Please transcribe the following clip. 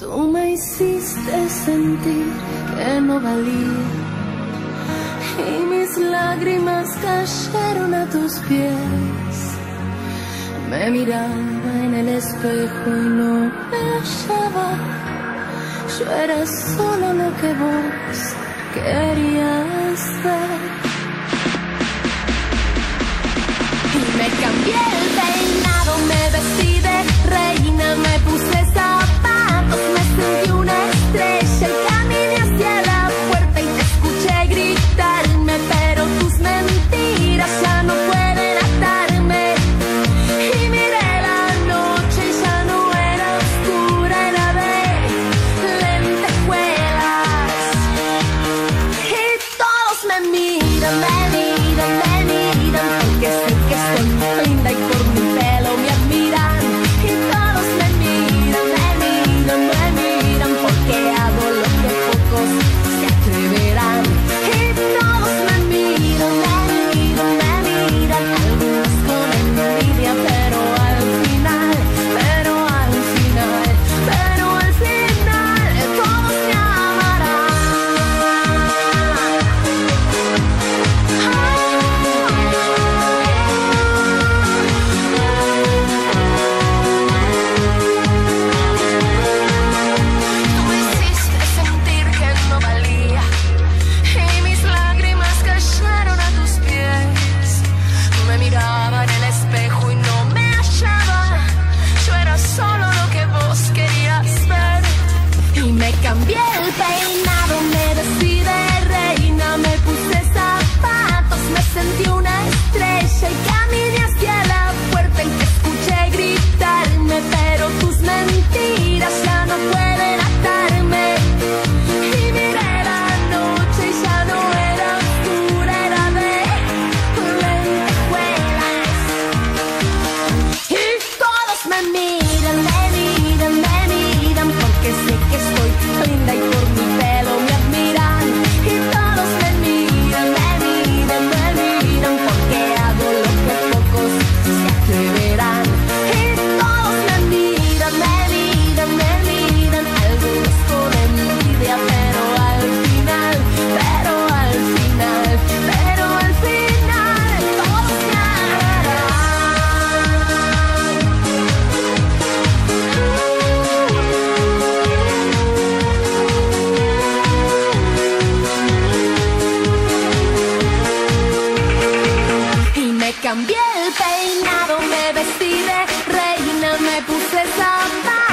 Tú me hiciste sentir que no valía y mis lágrimas cayeron a tus pies. Me miraba en el espejo y no me hallaba. Yo era solo lo que vos querías ver. Y me cambié el peinado, me vestí de reina, me puse zapatos, me sentí una estrella y caminé hacia la puerta y te escuché gritarme, pero tus mentiras ya no pueden atarme. Y miré la noche y ya no era oscura, era de lentejuelas. Y todos me miran, me miran, me miran, porque sé que soy linda y por mi pelo me admiran. Y todos me miran, me miran, me miran, porque hago lo que pocos se atreverán. Y todos me miran, me miran, me miran, algunos con envidia, pero al final, pero al final, pero al final, todos me amarán. Tú me hiciste sentir que no valía y mis lágrimas cayeron a tus pies. Me miraba en el espejo y no me hallaba. Yo era solo lo que vos querías ver. Y me cambié el peinado, me vestí de reina, me puse zapatos, me sentí una estrella y caminé hacia la puerta y te escuché gritarme, pero tus mentiras ya no pueden atarme. Y miré la noche y ya no era oscura, era de lentejuelas. Y todos me miran, me miran, me miran, porque sé que soy linda y por mi pelo me admiran. Y todos me miran, me miran, me miran, porque hago lo que pocos se atreverán. Y todos me miran, me miran, me miran, algunos con envidia, pero al final, pero al final, pero al final, todos me amarán. Y me cambié el peinado, me vestí de reina, me puse zapatos.